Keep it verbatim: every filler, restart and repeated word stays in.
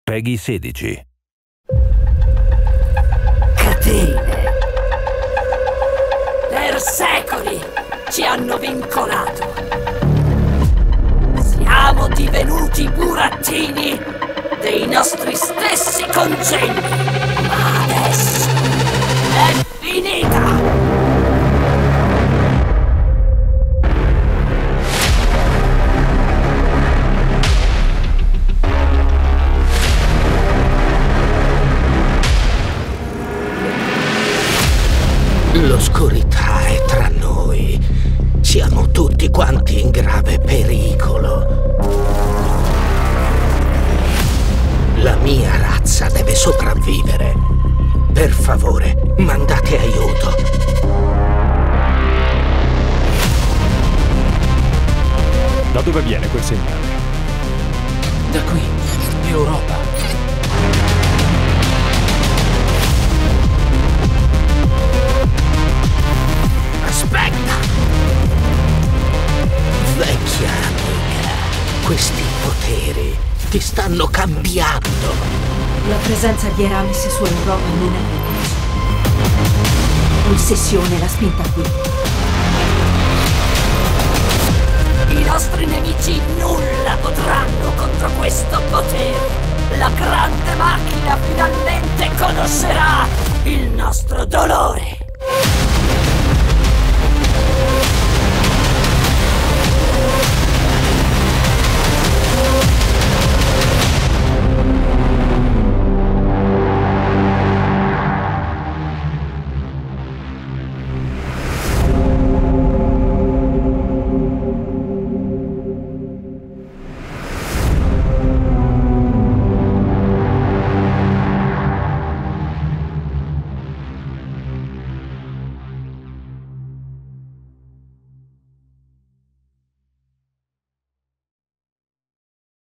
PEGI sedici. Catene. Per secoli ci hanno vincolato. Siamo divenuti burattini dei nostri stessi congegni. Ma adesso è finita! L'oscurità è tra noi. Siamo tutti quanti in grave pericolo. La mia razza deve sopravvivere. Per favore, mandate aiuto. Da dove viene quel segnale? Da qui, Europa. Aspetta! Vecchia amica, questi poteri ti stanno cambiando. La presenza di Eramis su Europa non è l'ossessione, la spinta qui. I nostri nemici nulla potranno contro questo potere. La grande macchina finalmente conoscerà il nostro dolore.